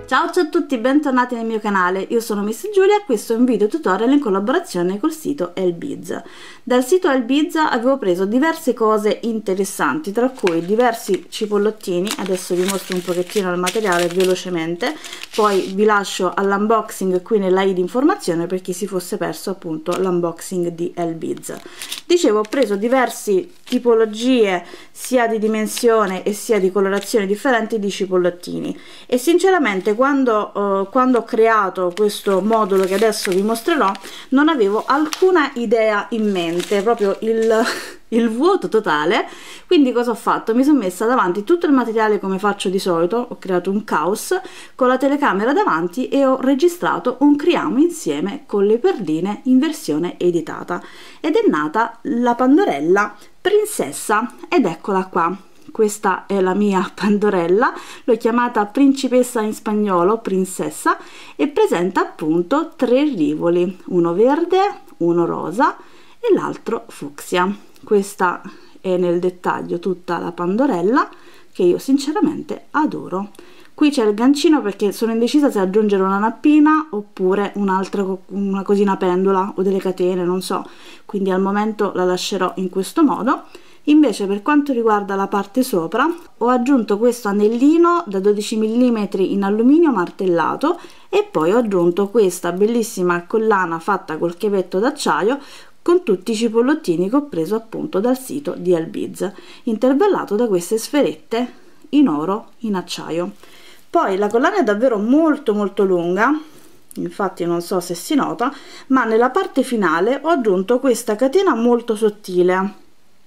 Ciao a tutti, bentornati nel mio canale, io sono Miss Giulia e questo è un video tutorial in collaborazione col sito Elbiz. Dal sito Elbiz avevo preso diverse cose interessanti, tra cui diversi cipollottini. Adesso vi mostro un pochettino il materiale velocemente, poi vi lascio all'unboxing qui nella i di informazione per chi si fosse perso appunto l'unboxing di Elbiz. Dicevo, ho preso diverse tipologie sia di dimensione e sia di colorazione differenti di cipollottini e sinceramente quando ho creato questo modulo che adesso vi mostrerò non avevo alcuna idea in mente, proprio il vuoto totale. Quindi cosa ho fatto? Mi sono messa davanti tutto il materiale come faccio di solito, ho creato un caos con la telecamera davanti e ho registrato un criamo insieme con le perline in versione editata ed è nata la Pandorella Princessa ed eccola qua. Questa è la mia Pandorella, l'ho chiamata principessa in spagnolo, princessa, e presenta appunto 3 rivoli, uno verde, uno rosa e l'altro fucsia. Questa è nel dettaglio tutta la Pandorella che io sinceramente adoro. Qui c'è il gancino perché sono indecisa se aggiungere una nappina oppure una cosina pendola o delle catene, non so, quindi al momento la lascerò in questo modo. Invece per quanto riguarda la parte sopra ho aggiunto questo anellino da 12 mm in alluminio martellato e poi ho aggiunto questa bellissima collana fatta col chiavetto d'acciaio con tutti i cipollottini che ho preso appunto dal sito di Elbiz, intervallato da queste sferette in oro in acciaio. Poi la collana è davvero molto lunga, infatti non so se si nota, ma nella parte finale ho aggiunto questa catena molto sottile,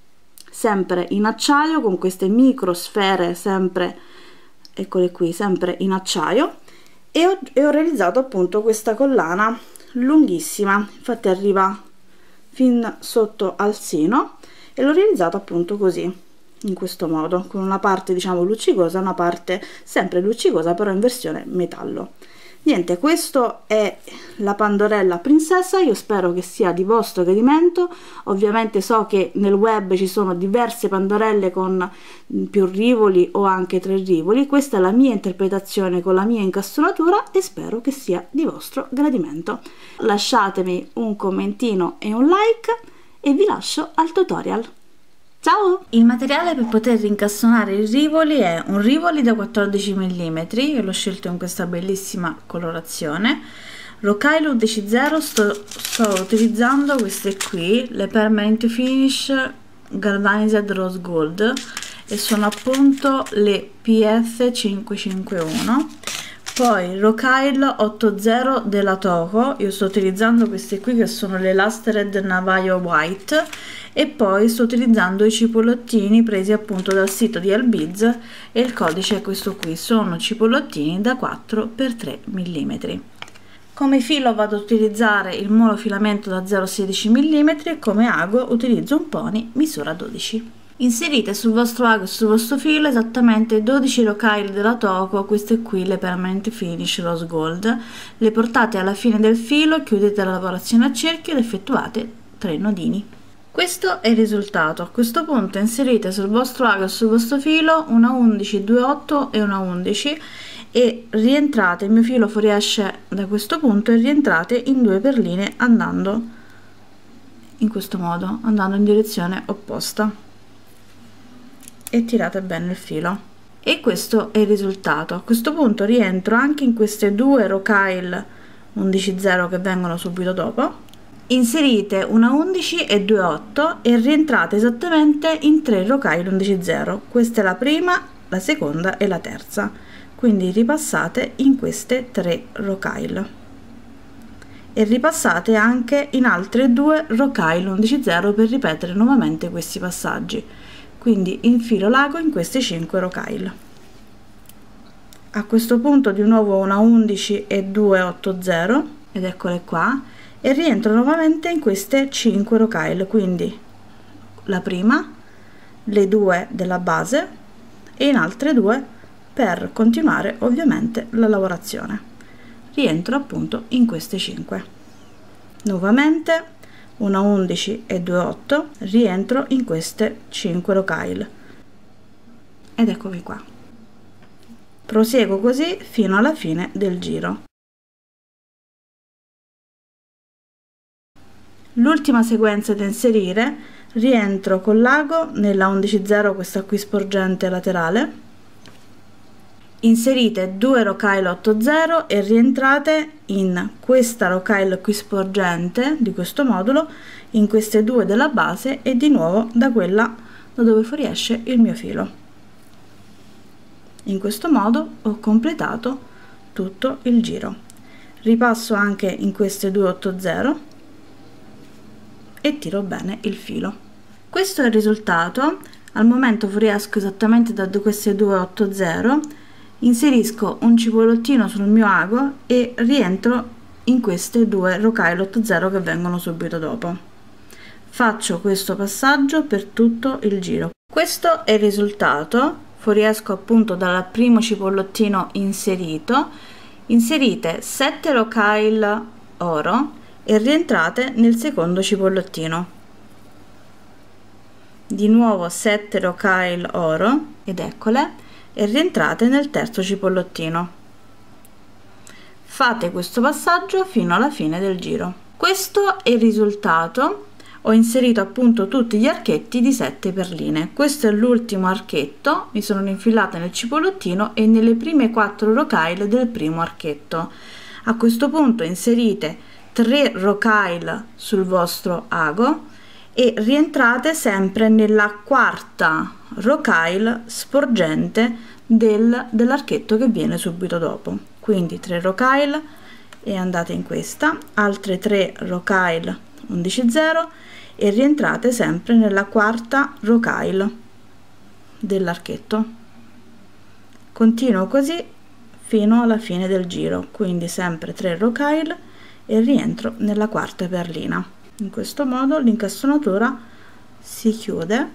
sempre in acciaio, con queste micro sfere sempre, eccole qui, sempre in acciaio, e ho realizzato appunto questa collana lunghissima, infatti arriva fin sotto al seno e l'ho realizzato appunto così, in questo modo, con una parte diciamo luccicosa, una parte sempre luccicosa però in versione metallo. Niente, questo è la Pandorella Princessa, io spero che sia di vostro gradimento. Ovviamente so che nel web ci sono diverse Pandorelle con più rivoli o anche 3 rivoli, questa è la mia interpretazione con la mia incastonatura e spero che sia di vostro gradimento. Lasciatemi un commentino e un like e vi lascio al tutorial. Ciao! Il materiale per poter incastonare i rivoli è un rivoli da 14 mm, io l'ho scelto in questa bellissima colorazione. Rocaille UDC0, sto utilizzando queste qui, le Permanent Finish Galvanized Rose Gold e sono appunto le PF 551. Poi Rocaille 80 della Toho, io sto utilizzando queste qui che sono le Lustered Navajo White e poi sto utilizzando i cipollottini presi appunto dal sito di Elbiz e il codice è questo qui, sono cipollottini da 4x3 mm. Come filo vado ad utilizzare il monofilamento da 0,16 mm e come ago utilizzo un pony misura 12. Inserite sul vostro ago e sul vostro filo esattamente 12 Rocaille della Toho, queste qui le Permanent Finish Rose Gold, le portate alla fine del filo, chiudete la lavorazione a cerchio ed effettuate 3 nodini. Questo è il risultato. A questo punto inserite sul vostro ago e sul vostro filo una 11, 2,8 e una 11 e rientrate, il mio filo fuoriesce da questo punto e rientrate in 2 perline andando in questo modo, andando in direzione opposta e tirate bene il filo e questo è il risultato. A questo punto rientro anche in queste 2 Rocaille 11,0 che vengono subito dopo, inserite una 11 e 2,8 e rientrate esattamente in 3 Rocaille 11,0, questa è la prima, la seconda e la terza, quindi ripassate in queste 3 Rocaille e ripassate anche in altre 2 Rocaille 11,0 per ripetere nuovamente questi passaggi. Quindi infilo l'ago in queste 5 Rocaille. A questo punto di nuovo una 11 e 2,80 ed eccole qua e rientro nuovamente in queste 5 Rocaille, quindi la prima, le 2 della base e in altre 2 per continuare ovviamente la lavorazione. Rientro appunto in queste 5. Nuovamente una 11 e 2,8, rientro in queste 5 Rocaille ed eccomi qua. Proseguo così fino alla fine del giro. L'ultima sequenza da inserire: rientro con l'ago nella 11.0, questa qui sporgente laterale, inserite 2 rocaille 8.0 e rientrate in questa rocaille qui sporgente di questo modulo, in queste due della base e di nuovo da quella da dove fuoriesce il mio filo. In questo modo ho completato tutto il giro. Ripasso anche in queste due 8.0 e tiro bene il filo. Questo è il risultato. Al momento fuoriesco esattamente da queste due 8.0, inserisco un cipollottino sul mio ago e rientro in queste due rocaille 8.0 che vengono subito dopo. Faccio questo passaggio per tutto il giro. Questo è il risultato. Fuoriesco appunto dal primo cipollottino inserito, inserite 7 rocaille oro e rientrate nel secondo cipollottino, di nuovo 7 rocaille oro ed eccole, e rientrate nel terzo cipollottino. Fate questo passaggio fino alla fine del giro. Questo è il risultato. Ho inserito appunto tutti gli archetti di 7 perline. Questo è l'ultimo archetto, mi sono infilata nel cipollottino e nelle prime 4 rocaille del primo archetto. A questo punto inserite 3 rocaille sul vostro ago e rientrate sempre nella quarta rocaille sporgente dell'archetto che viene subito dopo. Quindi 3 rocaille e andate in questa, altre 3 rocaille 11.0 e rientrate sempre nella quarta rocaille dell'archetto. Continuo così fino alla fine del giro, quindi sempre 3 rocaille e rientro nella quarta perlina. In questo modo l'incastonatura si chiude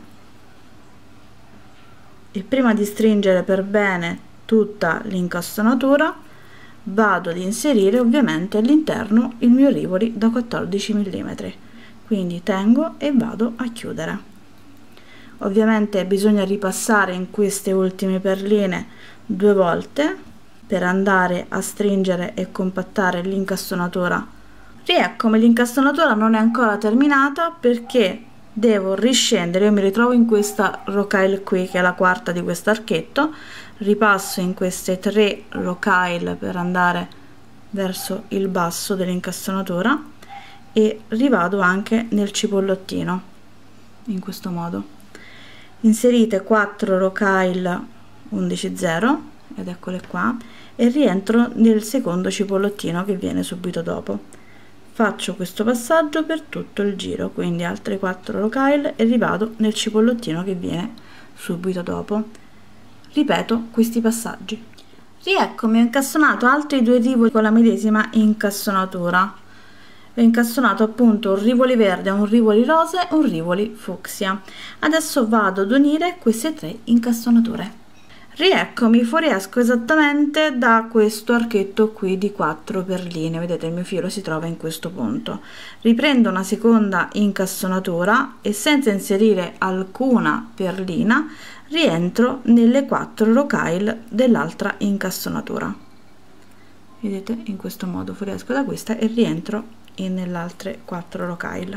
e prima di stringere per bene tutta l'incastonatura vado ad inserire ovviamente all'interno il mio rivoli da 14 mm, quindi tengo e vado a chiudere. Ovviamente bisogna ripassare in queste ultime perline 2 volte per andare a stringere e compattare l'incastonatura. Rieccomi, l'incastonatura non è ancora terminata perché devo riscendere. Io mi ritrovo in questa rocaille qui che è la quarta di questo archetto, ripasso in queste 3 rocaille per andare verso il basso dell'incastonatura e rivado anche nel cipollottino in questo modo. Inserite 4 rocaille 11.0 ed eccole qua e rientro nel secondo cipollottino che viene subito dopo. Faccio questo passaggio per tutto il giro, quindi altre 4 rocaille e rivado nel cipollottino che viene subito dopo. Ripeto questi passaggi. Rieccomi, ho incastonato altri 2 rivoli con la medesima incastonatura. Ho incastonato appunto un rivoli verde, un rivoli rosa e un rivoli fucsia. Adesso vado ad unire queste 3 incastonature. Rieccomi, fuoriesco esattamente da questo archetto qui di 4 perline. Vedete, il mio filo si trova in questo punto. Riprendo una seconda incastonatura e senza inserire alcuna perlina rientro nelle 4 rocaille dell'altra incastonatura. Vedete, in questo modo fuoriesco da questa e rientro nelle altre 4 rocaille.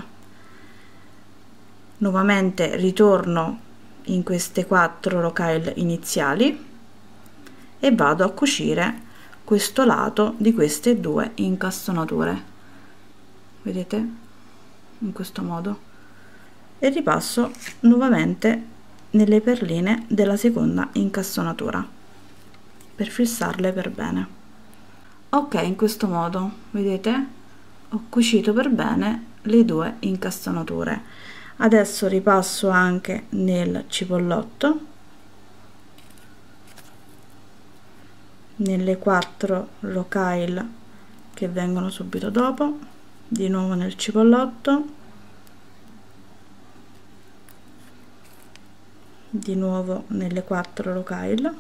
Nuovamente ritorno in queste 4 rocaille iniziali e vado a cucire questo lato di queste 2 incastonature. Vedete, in questo modo, e ripasso nuovamente nelle perline della seconda incastonatura per fissarle per bene. Ok, in questo modo vedete ho cucito per bene le 2 incastonature. Adesso ripasso anche nel cipollotto, nelle 4 rocaille che vengono subito dopo, di nuovo nel cipollotto, di nuovo nelle 4 rocaille,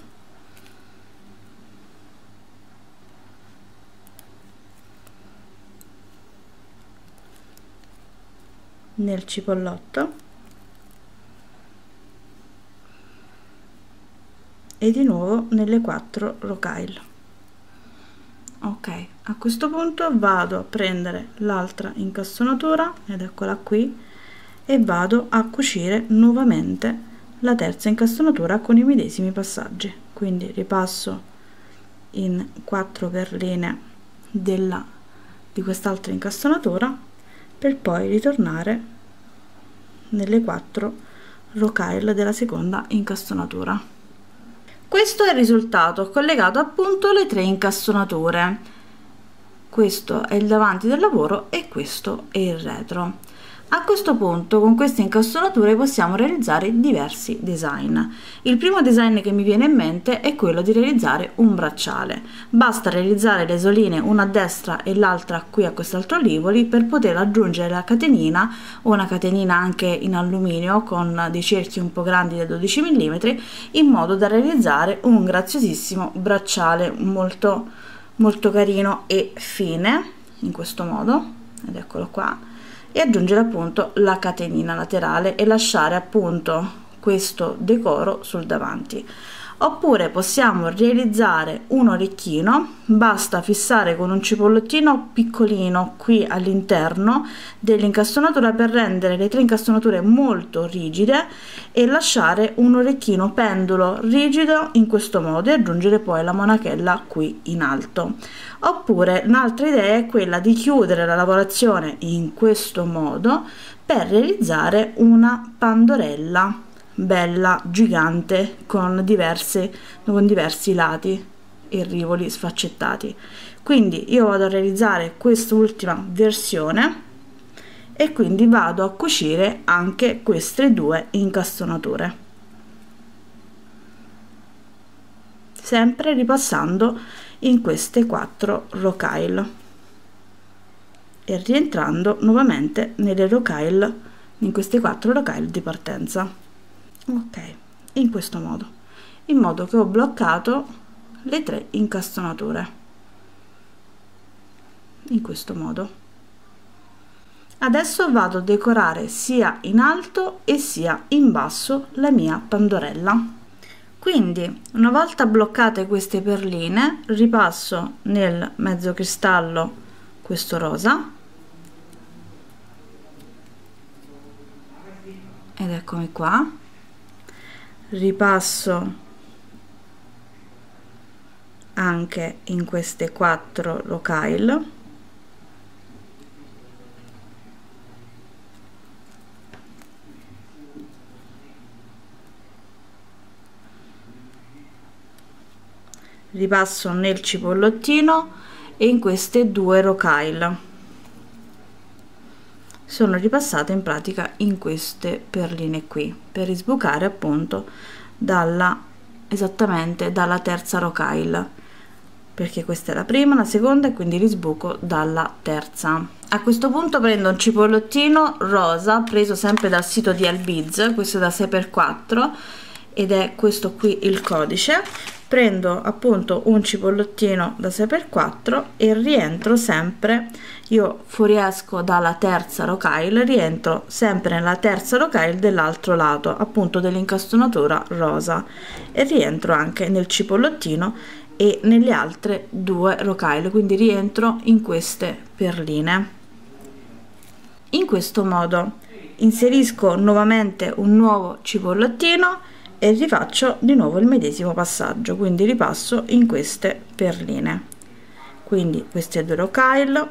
nel cipollotto e di nuovo nelle 4 rocaille. Ok, a questo punto vado a prendere l'altra incastonatura, ed eccola qui, e vado a cucire nuovamente la terza incastonatura con i medesimi passaggi. Quindi ripasso in 4 perline di quest'altra incastonatura per poi ritornare nelle 4 rocaille della seconda incastonatura. Questo è il risultato. Ho collegato appunto le 3 incastonature. Questo è il davanti del lavoro e questo è il retro. A questo punto con queste incastonature possiamo realizzare diversi design. Il primo design che mi viene in mente è quello di realizzare un bracciale. Basta realizzare le soline, una a destra e l'altra qui a quest'altro rivoli, per poter aggiungere la catenina, o una catenina anche in alluminio con dei cerchi un po' grandi da 12 mm, in modo da realizzare un graziosissimo bracciale molto carino e fine, in questo modo, ed eccolo qua, e aggiungere appunto la catenina laterale e lasciare appunto questo decoro sul davanti. Oppure possiamo realizzare un orecchino. Basta fissare con un cipollottino piccolino qui all'interno dell'incastonatura per rendere le 3 incastonature molto rigide e lasciare un orecchino pendulo rigido in questo modo, e aggiungere poi la monachella qui in alto. Oppure un'altra idea è quella di chiudere la lavorazione in questo modo per realizzare una pandorella bella, gigante, con diversi lati e rivoli sfaccettati. Quindi io vado a realizzare quest'ultima versione e quindi vado a cucire anche queste 2 incastonature, sempre ripassando in queste 4 rocaille e rientrando nuovamente nelle rocaille, in queste 4 rocaille di partenza. Ok, in questo modo, in modo che ho bloccato le 3 incastonature, in questo modo. Adesso vado a decorare sia in alto e sia in basso la mia pandorella. Quindi una volta bloccate queste perline, ripasso nel mezzo cristallo questo rosa, ed eccomi qua, ripasso anche in queste 4 rocaille, ripasso nel cipollottino e in queste 2 rocaille. Sono ripassate in pratica in queste perline qui per risbucare appunto esattamente dalla terza rocaille, perché questa è la prima, la seconda, e quindi risbuco dalla terza. A questo punto prendo un cipollottino rosa preso sempre dal sito di Elbiz, questo è da 6x4 ed è questo qui il codice. Prendo appunto un cipollottino da 6x4 e rientro sempre, io fuoriesco dalla terza rocaille, rientro sempre nella terza rocaille dell'altro lato appunto dell'incastonatura rosa, e rientro anche nel cipollottino e nelle altre 2 rocaille, quindi rientro in queste perline. In questo modo inserisco nuovamente un nuovo cipollottino e rifaccio di nuovo il medesimo passaggio, quindi ripasso in queste perline, quindi queste 2 rocaille,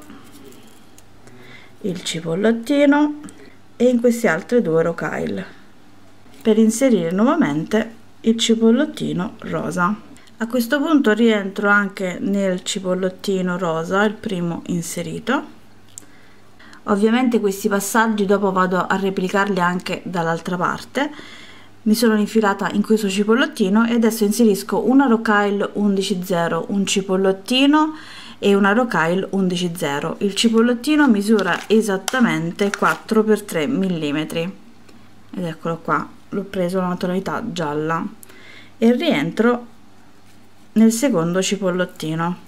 il cipollottino e in queste altre 2 rocaille per inserire nuovamente il cipollottino rosa. A questo punto rientro anche nel cipollottino rosa, il primo inserito. Ovviamente questi passaggi dopo vado a replicarli anche dall'altra parte. Mi sono infilata in questo cipollottino e adesso inserisco una rocaille 11,0, un cipollottino e una rocaille 11,0. Il cipollottino misura esattamente 4x3 mm ed eccolo qua, l'ho preso una tonalità gialla, e rientro nel secondo cipollottino.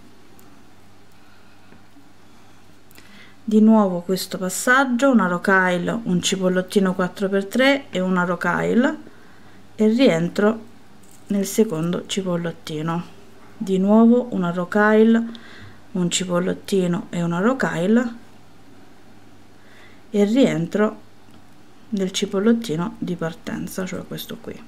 Di nuovo questo passaggio, una rocaille, un cipollottino 4x3 e una rocaille, e rientro nel secondo cipollottino. Di nuovo una rocaille, un cipollottino e una rocaille, e rientro nel cipollottino di partenza, cioè questo qui.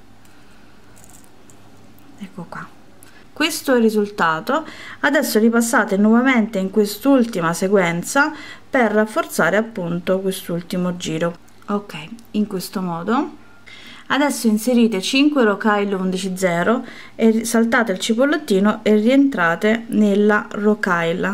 Ecco qua, questo è il risultato. Adesso ripassate nuovamente in quest'ultima sequenza per rafforzare appunto quest'ultimo giro. Ok, in questo modo. Adesso inserite 5 rocaille 11/0 e saltate il cipollottino e rientrate nella rocaille,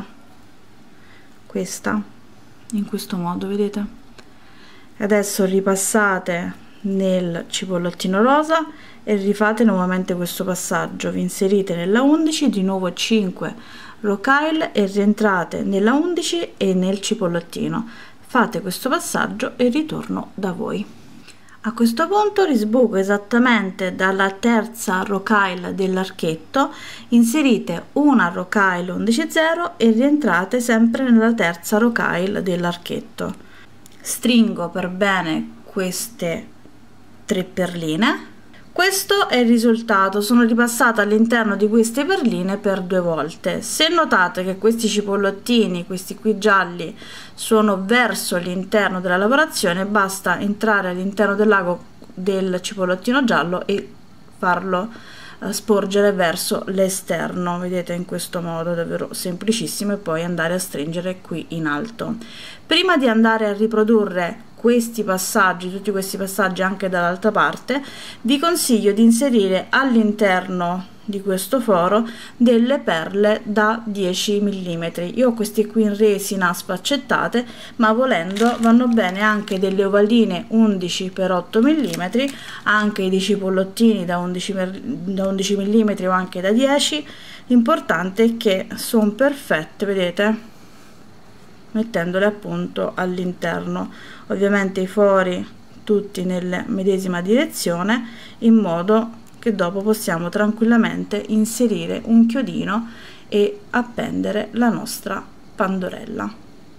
questa, in questo modo, vedete? Adesso ripassate nel cipollottino rosa e rifate nuovamente questo passaggio, vi inserite nella 11, di nuovo 5 rocaille e rientrate nella 11 e nel cipollottino, fate questo passaggio e ritorno da voi. A questo punto risbuco esattamente dalla terza rocaille dell'archetto, inserite una rocaille 11/0 e rientrate sempre nella terza rocaille dell'archetto. Stringo per bene queste 3 perline. Questo è il risultato, sono ripassata all'interno di queste perline per 2 volte. Se notate che questi cipollottini, questi qui gialli, sono verso l'interno della lavorazione, basta entrare all'interno dell'ago del cipollottino giallo e farlo sporgere verso l'esterno, vedete, in questo modo, davvero semplicissimo, e poi andare a stringere qui in alto. Prima di andare a riprodurre questi passaggi, tutti questi passaggi anche dall'altra parte, vi consiglio di inserire all'interno di questo foro delle perle da 10 mm. Io ho questi qui in resina sfaccettate, ma volendo vanno bene anche delle ovaline 11 x 8 mm, anche dei cipollottini da 11 mm o anche da 10. L'importante è che sono perfette, vedete, mettendole appunto all'interno, ovviamente i fori tutti nella medesima direzione, in modo che dopo possiamo tranquillamente inserire un chiodino e appendere la nostra pandorella.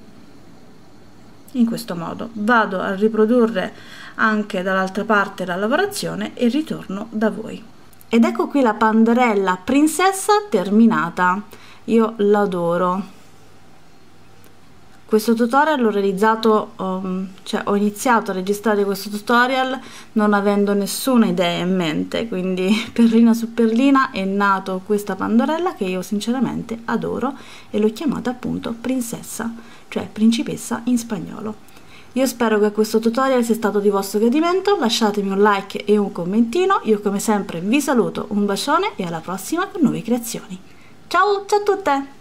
In questo modo vado a riprodurre anche dall'altra parte la lavorazione e ritorno da voi. Ed ecco qui la pandorella princessa terminata. Io l'adoro. Questo tutorial l'ho realizzato, cioè ho iniziato a registrare questo tutorial non avendo nessuna idea in mente, quindi perlina su perlina è nato questa pandorella che io sinceramente adoro e l'ho chiamata appunto princessa, cioè principessa in spagnolo. Io spero che questo tutorial sia stato di vostro gradimento, lasciatemi un like e un commentino, io come sempre vi saluto, un bacione e alla prossima con nuove creazioni. Ciao, ciao a tutte!